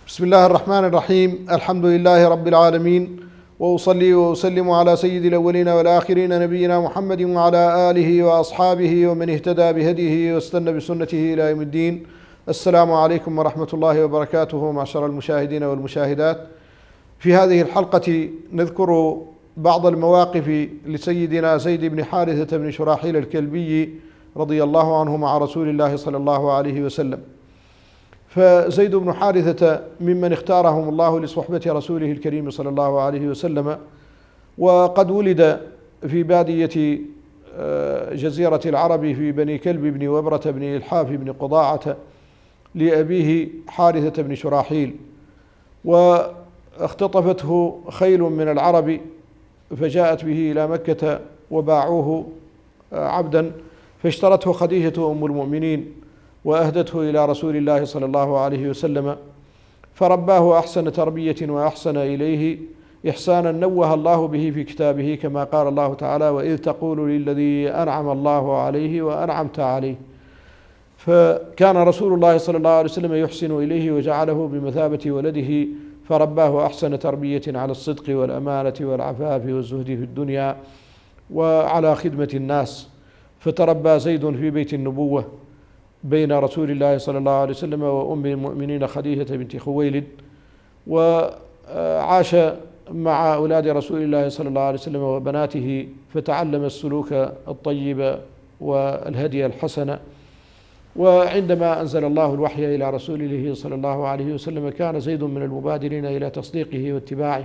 بسم الله الرحمن الرحيم. الحمد لله رب العالمين، وأصلي وأسلم على سيد الأولين والآخرين نبينا محمد وعلى آله وأصحابه ومن اهتدى بهديه واستنى بسنته إلى يوم الدين. السلام عليكم ورحمة الله وبركاته معشر المشاهدين والمشاهدات. في هذه الحلقة نذكر بعض المواقف لسيدنا زيد بن حارثة بن شراحيل الكلبي رضي الله عنه مع رسول الله صلى الله عليه وسلم. فزيد بن حارثة ممن اختارهم الله لصحبة رسوله الكريم صلى الله عليه وسلم، وقد ولد في بادية جزيرة العرب في بني كلب بن وبرة بن إلحاف بن قضاعة لأبيه حارثة بن شراحيل، واختطفته خيل من العرب فجاءت به إلى مكة وباعوه عبدا، فاشترته خديجة أم المؤمنين وأهدته إلى رسول الله صلى الله عليه وسلم، فرباه أحسن تربية وأحسن إليه إحسانا نوه الله به في كتابه، كما قال الله تعالى: وإذ تقول للذي أنعم الله عليه وأنعمت عليه. فكان رسول الله صلى الله عليه وسلم يحسن إليه وجعله بمثابة ولده، فرباه أحسن تربية على الصدق والأمانة والعفاف والزهد في الدنيا وعلى خدمة الناس. فتربى زيد في بيت النبوة بين رسول الله صلى الله عليه وسلم وأم المؤمنين خديجة بنت خويلد، وعاش مع أولاد رسول الله صلى الله عليه وسلم وبناته، فتعلم السلوك الطيب والهدي الحسن. وعندما أنزل الله الوحي إلى رسوله صلى الله عليه وسلم كان زيد من المبادرين إلى تصديقه واتباعه.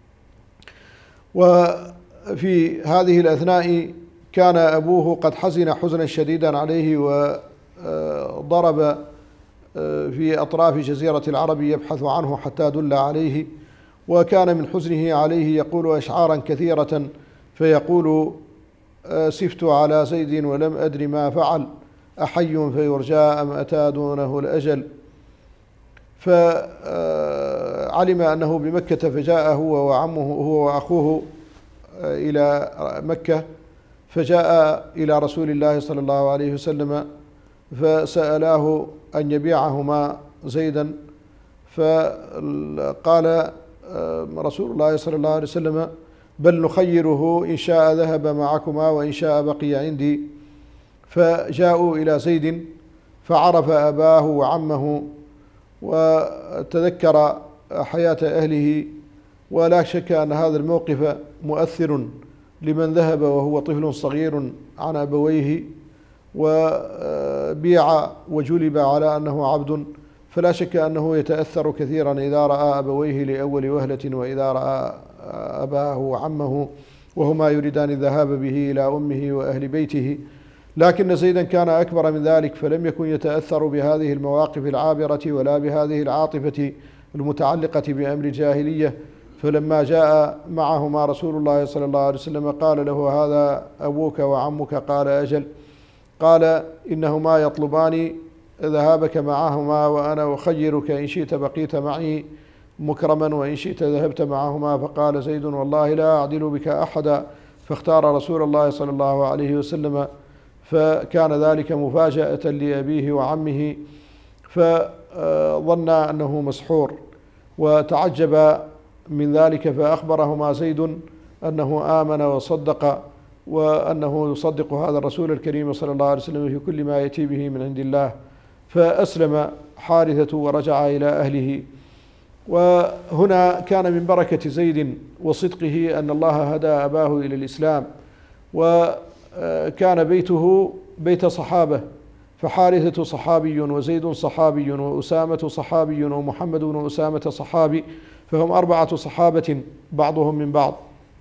وفي هذه الأثناء كان أبوه قد حزن حزنا شديدا عليه، وضرب في أطراف جزيرة العرب يبحث عنه حتى دل عليه، وكان من حزنه عليه يقول أشعارا كثيرة، فيقول: سفت على زيد ولم أدر ما فعل، أحي فيرجى أم أتى دونه الأجل. فعلم أنه بمكة، فجاء هو وعمه هو وأخوه إلى مكة، فجاء إلى رسول الله صلى الله عليه وسلم فسألاه أن يبيعهما زيدا، فقال رسول الله صلى الله عليه وسلم: بل نخيره، إن شاء ذهب معكما وإن شاء بقي عندي. فجاءوا إلى زيد فعرف أباه وعمه وتذكر حياة أهله، ولا شك أن هذا الموقف مؤثر لمن ذهب وهو طفل صغير عن أبويه وبيع وجلب على أنه عبد، فلا شك أنه يتأثر كثيرا إذا رأى أبويه لأول وهلة، وإذا رأى أباه وعمه وهما يريدان الذهاب به إلى أمه وأهل بيته. لكن زيدا كان أكبر من ذلك، فلم يكن يتأثر بهذه المواقف العابرة ولا بهذه العاطفة المتعلقة بأمر الجاهلية. فلما جاء معهما رسول الله صلى الله عليه وسلم قال له: هذا أبوك وعمك. قال: أجل. قال: إنهما يطلبان ذهابك معهما، وأنا أخيرك، إن شئت بقيت معي مكرما وإن شئت ذهبت معهما. فقال زيد: والله لا أعدل بك أحدا. فاختار رسول الله صلى الله عليه وسلم، فكان ذلك مفاجأة لأبيه وعمه، فظن أنه مسحور وتعجب من ذلك، فأخبرهما زيد أنه آمن وصدق، وأنه يصدق هذا الرسول الكريم صلى الله عليه وسلم في كل ما يأتي به من عند الله. فأسلم حارثة ورجع إلى أهله. وهنا كان من بركة زيد وصدقه أن الله هدى أباه إلى الإسلام، وكان بيته بيت صحابة، فحارثة صحابي وزيد صحابي وأسامة صحابي ومحمد بن أسامة صحابي، فهم 4 صحابة بعضهم من بعض.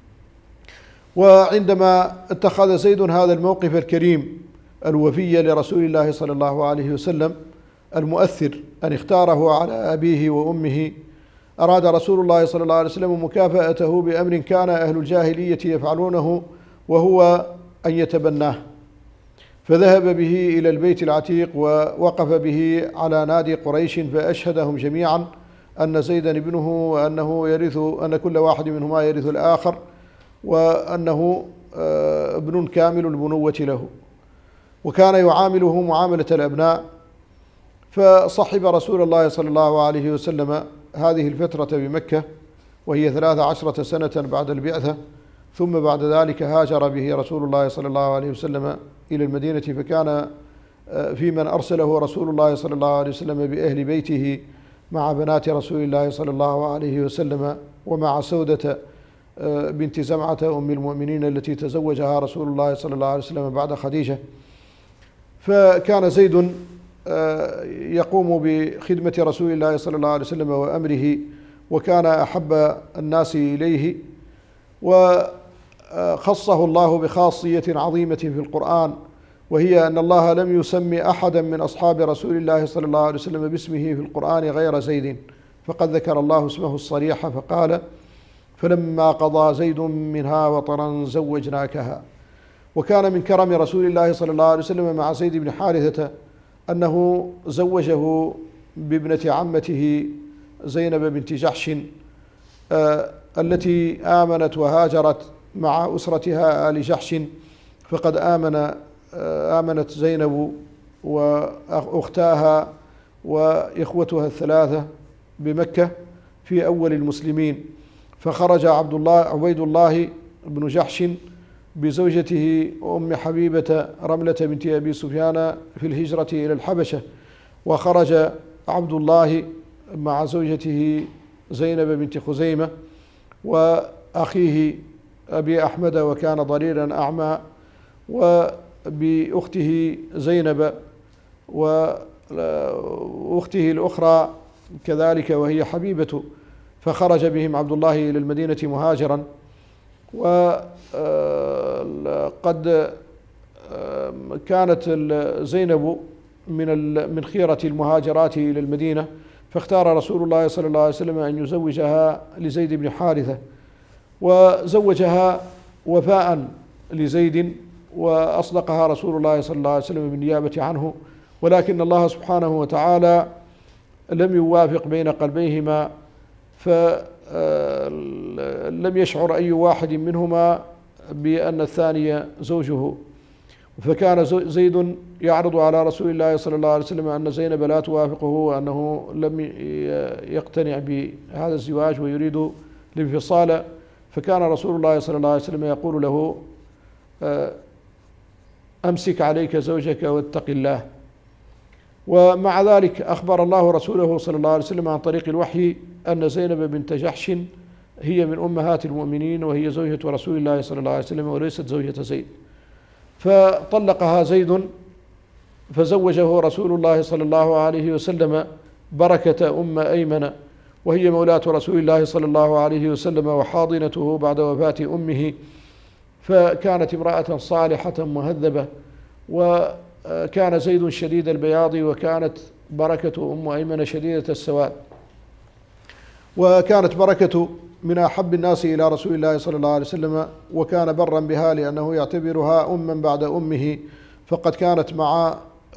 وعندما اتخذ زيد هذا الموقف الكريم الوفي لرسول الله صلى الله عليه وسلم المؤثر أن اختاره على أبيه وأمه، أراد رسول الله صلى الله عليه وسلم مكافأته بأمر كان أهل الجاهلية يفعلونه، وهو أن يتبناه. فذهب به إلى البيت العتيق ووقف به على نادي قريش، فأشهدهم جميعا أن زيدا ابنه، وأنه يرث، أن كل واحد منهما يرث الآخر، وأنه ابن كامل البنوة له، وكان يعامله معاملة الأبناء. فصحب رسول الله صلى الله عليه وسلم هذه الفترة بمكة وهي 13 سنة بعد البعثة، ثم بعد ذلك هاجر به رسول الله صلى الله عليه وسلم إلى المدينة، فكان في من أرسله رسول الله صلى الله عليه وسلم بأهل بيته مع بنات رسول الله صلى الله عليه وسلم، ومع سودة بنت زمعة أم المؤمنين التي تزوجها رسول الله صلى الله عليه وسلم بعد خديجة. فكان زيد يقوم بخدمة رسول الله صلى الله عليه وسلم وأمره، وكان أحب الناس إليه، وخصه الله بخاصية عظيمة في القرآن، وهي أن الله لم يسمي أحدا من أصحاب رسول الله صلى الله عليه وسلم باسمه في القرآن غير زيد، فقد ذكر الله اسمه الصريح فقال: فلما قضى زيد منها وطرا زوجناكها. وكان من كرم رسول الله صلى الله عليه وسلم مع زيد بن حارثة أنه زوجه بابنة عمته زينب بنت جحش التي آمنت وهاجرت مع أسرتها آل جحش، فقد آمنت زينب وأختاها وإخوتها الثلاثة بمكة في أول المسلمين، فخرج عبيد الله بن جحش بزوجته أم حبيبة رملة بنت أبي سفيان في الهجرة إلى الحبشة، وخرج عبد الله مع زوجته زينب بنت خزيمة وأخيه أبي أحمد وكان ضريرا أعمى، وبأخته زينب وأخته الأخرى كذلك وهي حبيبة، فخرج بهم عبد الله إلى المدينة مهاجرا. وقد كانت زينب من خيرة المهاجرات إلى المدينة، فاختار رسول الله صلى الله عليه وسلم أن يزوجها لزيد بن حارثة، وزوجها وفاء لزيد، وأصدقها رسول الله صلى الله عليه وسلم بالنيابة عنه، ولكن الله سبحانه وتعالى لم يوافق بين قلبيهما، فلم يشعر أي واحد منهما بأن الثاني زوجه، فكان زيد يعرض على رسول الله صلى الله عليه وسلم أن زينب لا توافقه وأنه لم يقتنع بهذا الزواج ويريد الانفصال، فكان رسول الله صلى الله عليه وسلم يقول له: أمسك عليك زوجك واتق الله. ومع ذلك أخبر الله رسوله صلى الله عليه وسلم عن طريق الوحي أن زينب بنت جحش هي من أمهات المؤمنين، وهي زوجة رسول الله صلى الله عليه وسلم وليست زوجة زيد، فطلقها زيد، فزوجه رسول الله صلى الله عليه وسلم بركة أم أيمن، وهي مولاة رسول الله صلى الله عليه وسلم وحاضنته بعد وفاة أمه، فكانت امرأة صالحة مهذبة، وكان زيد شديد البياض، وكانت بركة أم أيمن شديدة السواد. وكانت بركة من أحب الناس إلى رسول الله صلى الله عليه وسلم، وكان برا بها لأنه يعتبرها أما بعد أمه، فقد كانت مع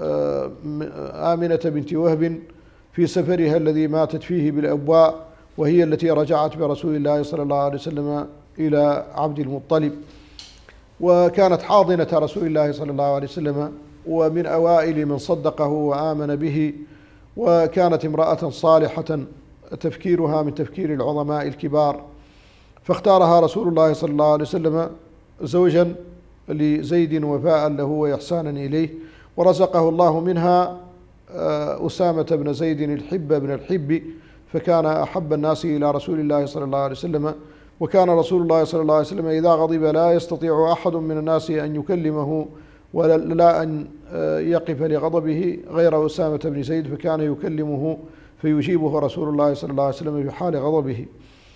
آمنة بنت وهب في سفرها الذي ماتت فيه بالأبواء، وهي التي رجعت برسول الله صلى الله عليه وسلم إلى عبد المطلب، وكانت حاضنة رسول الله صلى الله عليه وسلم، ومن أوائل من صدقه وآمن به، وكانت امرأة صالحة تفكيرها من تفكير العظماء الكبار، فاختارها رسول الله صلى الله عليه وسلم زوجا لزيد وفاء له وإحسانا إليه، ورزقه الله منها أسامة بن زيد الحب بن الحب، فكان أحب الناس إلى رسول الله صلى الله عليه وسلم. وكان رسول الله صلى الله عليه وسلم إذا غضب لا يستطيع أحد من الناس أن يكلمه ولا أن يقف لغضبه غير أسامة بن زيد، فكان يكلمه فيجيبه رسول الله صلى الله عليه وسلم في حال غضبه.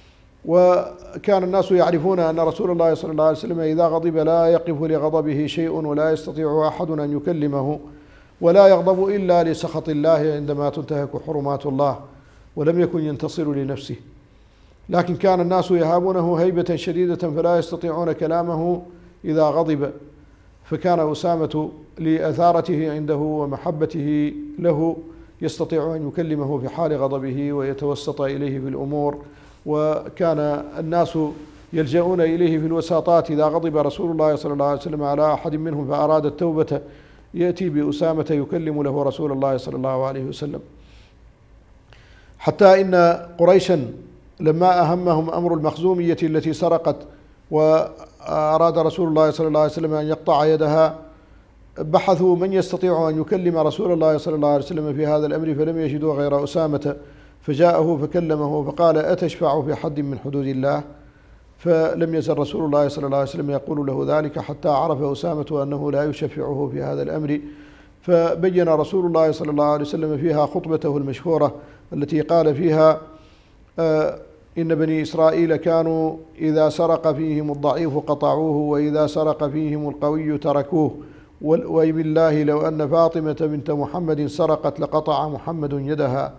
وكان الناس يعرفون أن رسول الله صلى الله عليه وسلم إذا غضب لا يقف لغضبه شيء، ولا يستطيع أحد أن يكلمه، ولا يغضب إلا لسخط الله عندما تنتهك حرمات الله، ولم يكن ينتصر لنفسه، لكن كان الناس يهابونه هيبة شديدة فلا يستطيعون كلامه إذا غضب، فكان أسامة لأثارته عنده ومحبته له يستطيع أن يكلمه في حال غضبه ويتوسط إليه في الأمور، وكان الناس يلجؤون إليه في الوساطات. إذا غضب رسول الله صلى الله عليه وسلم على أحد منهم فأراد التوبة يأتي بأسامة يكلم له رسول الله صلى الله عليه وسلم. حتى إن قريشا لما أهمهم أمر المخزومية التي سرقت وأراد رسول الله صلى الله عليه وسلم أن يقطع يدها، بحثوا من يستطيع أن يكلم رسول الله صلى الله عليه وسلم في هذا الأمر، فلم يجدوا غير أسامة، فجاءه فكلمه فقال: أتشفع في حد من حدود الله؟ فلم يزل رسول الله صلى الله عليه وسلم يقول له ذلك حتى عرف أسامة أنه لا يشفعه في هذا الأمر، فبين رسول الله صلى الله عليه وسلم فيها خطبته المشهورة التي قال فيها: إن بني إسرائيل كانوا إذا سرق فيهم الضعيف قطعوه، وإذا سرق فيهم القوي تركوه، وبالله لو أن فاطمة بنت محمد سرقت لقطع محمد يدها.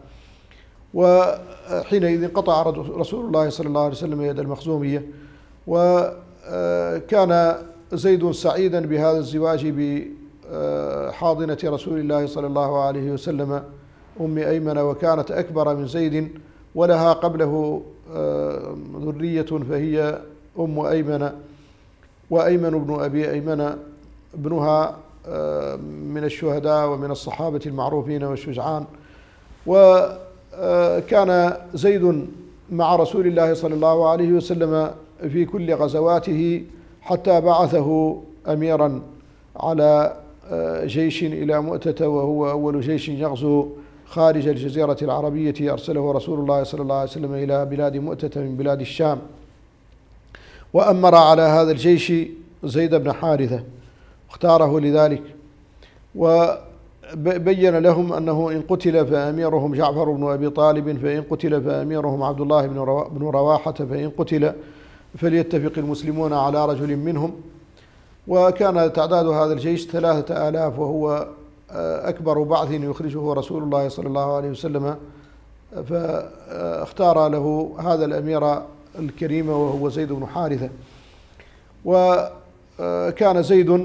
وحينئذ قطع رسول الله صلى الله عليه وسلم يد المخزومية. وكان زيد سعيدا بهذا الزواج بحاضنة رسول الله صلى الله عليه وسلم أم أيمن، وكانت أكبر من زيد ولها قبله ذرية فهي أم أيمن، وأيمن بن أبي أيمن ابنها من الشهداء ومن الصحابة المعروفين والشجعان. وكان زيد مع رسول الله صلى الله عليه وسلم في كل غزواته حتى بعثه أميرا على جيش إلى مؤتة، وهو أول جيش يغزو خارج الجزيرة العربية، أرسله رسول الله صلى الله عليه وسلم إلى بلاد مؤتة من بلاد الشام، وأمر على هذا الجيش زيد بن حارثة، اختاره لذلك، وبين لهم أنه إن قتل فأميرهم جعفر بن أبي طالب، فإن قتل فأميرهم عبد الله بن رواحة، فإن قتل فليتفق المسلمون على رجل منهم. وكان تعداد هذا الجيش 3000، وهو أكبر بعث يخرجه رسول الله صلى الله عليه وسلم، فاختار له هذا الأمير الكريم وهو زيد بن حارثة. وكان زيد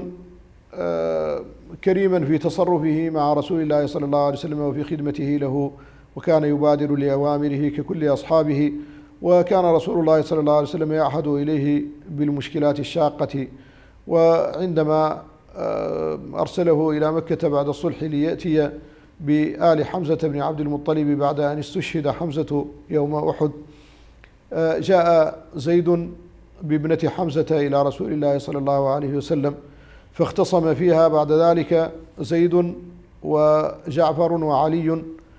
كريما في تصرفه مع رسول الله صلى الله عليه وسلم وفي خدمته له، وكان يبادر لأوامره ككل أصحابه. وكان رسول الله صلى الله عليه وسلم يعهد إليه بالمشكلات الشاقة، وعندما أرسله إلى مكة بعد الصلح ليأتي بآل حمزة بن عبد المطلب بعد أن استشهد حمزة يوم أحد، جاء زيد بابنة حمزة إلى رسول الله صلى الله عليه وسلم، فاختصم فيها بعد ذلك زيد وجعفر وعلي،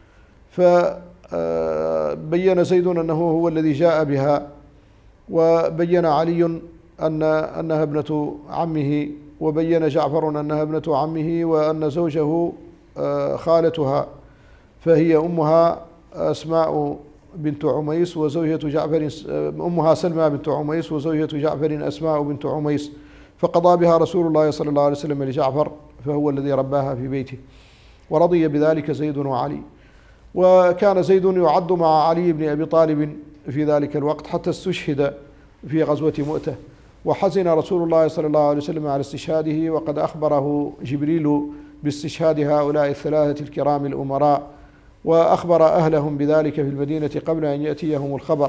فبين زيد أنه هو الذي جاء بها، وبين علي أنها ابنة عمه، وبين جعفر أنها ابنة عمه، وأن زوجه خالتها، فهي أمها أسماء بنت عميس، وزوجة جعفر أمها سلمى بنت عميس، وزوجة جعفر أسماء بنت عميس، فقضى بها رسول الله صلى الله عليه وسلم لجعفر، فهو الذي رباها في بيته، ورضي بذلك زيد وعلي. وكان زيد يعد مع علي بن أبي طالب في ذلك الوقت حتى استشهد في غزوة مؤتة، وحزن رسول الله صلى الله عليه وسلم على استشهاده، وقد أخبره جبريل باستشهاد هؤلاء الثلاثة الكرام الأمراء، وأخبر أهلهم بذلك في المدينة قبل أن يأتيهم الخبر.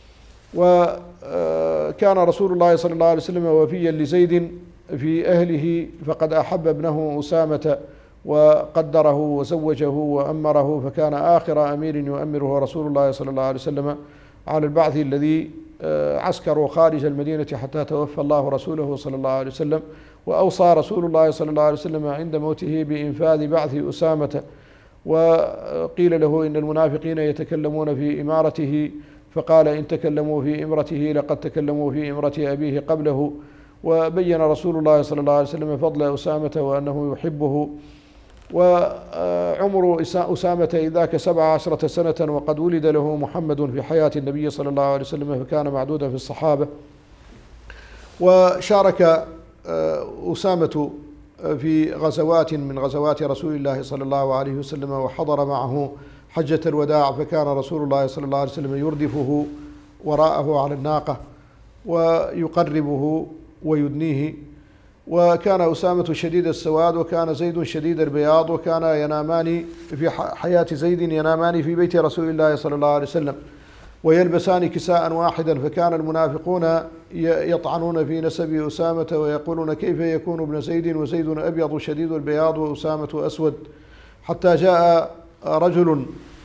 وكان رسول الله صلى الله عليه وسلم وفيا لزيد في أهله، فقد أحب ابنه أسامة وقدره وزوجه وأمره، فكان آخر أمير يؤمره رسول الله صلى الله عليه وسلم على البعث الذي عسكروا خارج المدينة حتى توفى الله رسوله صلى الله عليه وسلم. وأوصى رسول الله صلى الله عليه وسلم عند موته بإنفاذ بعث أسامة، وقيل له إن المنافقين يتكلمون في إمارته، فقال: إن تكلموا في إمرته لقد تكلموا في إمرة أبيه قبله. وبين رسول الله صلى الله عليه وسلم فضل أسامة وأنه يحبه. وعمر أسامة إذاك 17 سنة، وقد ولد له محمد في حياة النبي صلى الله عليه وسلم، فكان معدودا في الصحابة. وشارك أسامة في غزوات من غزوات رسول الله صلى الله عليه وسلم، وحضر معه حجة الوداع، فكان رسول الله صلى الله عليه وسلم يردفه وراءه على الناقة ويقربه ويدنيه. وكان أسامة شديد السواد، وكان زيد شديد البياض، وكان ينامان في حياة زيد ينامان في بيت رسول الله صلى الله عليه وسلم، ويلبسان كساء واحدا. فكان المنافقون يطعنون في نسب أسامة ويقولون: كيف يكون ابن زيد وزيد أبيض شديد البياض وأسامة أسود؟ حتى جاء رجل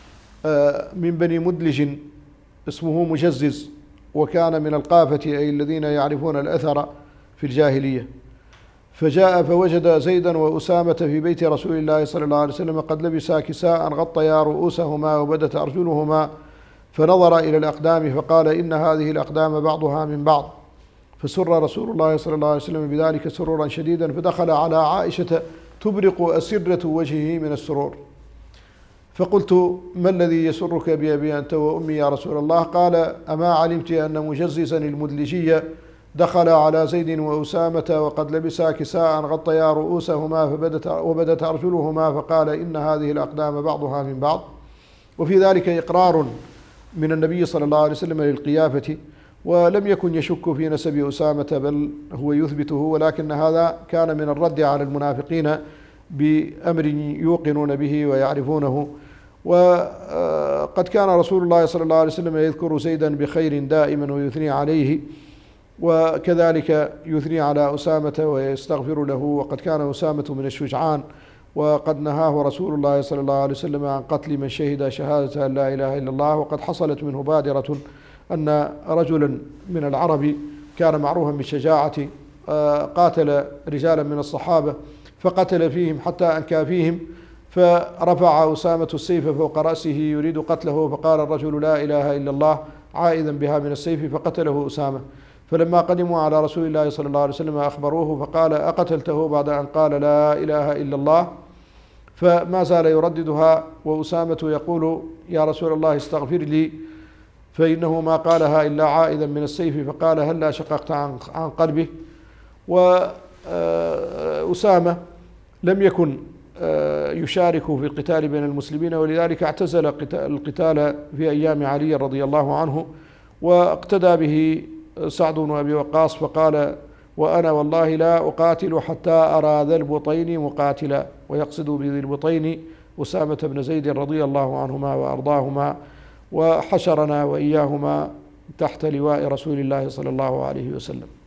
من بني مدلج اسمه مجزز، وكان من القافة أي الذين يعرفون الأثر في الجاهلية. فجاء فوجد زيدا وأسامة في بيت رسول الله صلى الله عليه وسلم قد لبسا كساء غطيا رؤوسهما وبدت أرجلهما، فنظر إلى الأقدام فقال إن هذه الأقدام بعضها من بعض. فسر رسول الله صلى الله عليه وسلم بذلك سرورا شديدا، فدخل على عائشة تبرق أسرة وجهه من السرور، فقلت ما الذي يسرك بأبي أنت وأمي يا رسول الله؟ قال أما علمت أن مجززا المدلجي دخل على زيد وأسامة وقد لبسا كساء غطيا رؤوسهما وبدت أرجلهما، فقال إن هذه الأقدام بعضها من بعض. وفي ذلك إقرار من النبي صلى الله عليه وسلم للقيافة، ولم يكن يشك في نسب أسامة بل هو يثبته، ولكن هذا كان من الرد على المنافقين بأمر يوقنون به ويعرفونه. وقد كان رسول الله صلى الله عليه وسلم يذكر زيدا بخير دائما ويثني عليه، وكذلك يثني على أسامة ويستغفر له، وقد كان أسامة من الشجعان، وقد نهاه رسول الله صلى الله عليه وسلم عن قتل من شهد شهادة أن لا إله إلا الله. وقد حصلت منه بادرة أن رجلا من العرب كان معروفا بالشجاعة قاتل رجالا من الصحابة فقتل فيهم حتى أنكى فيهم، فرفع أسامة السيف فوق رأسه يريد قتله، فقال الرجل لا إله إلا الله عائذا بها من السيف، فقتله أسامة. فلما قدموا على رسول الله صلى الله عليه وسلم أخبروه فقال أقتلته بعد أن قال لا إله إلا الله؟ فما زال يرددها، وأسامة يقول يا رسول الله استغفر لي فإنه ما قالها إلا عائذا من السيف، فقال هلا شققت عن قلبه. وأسامة لم يكن يشارك في القتال بين المسلمين، ولذلك اعتزل القتال في أيام علي رضي الله عنه، واقتدى به سعد بن أبي وقاص فقال وأنا والله لا أقاتل حتى أرى ذا البطين مقاتلا، ويقصد بذي البطين أسامة بن زيد رضي الله عنهما وأرضاهما، وحشرنا وإياهما تحت لواء رسول الله صلى الله عليه وسلم.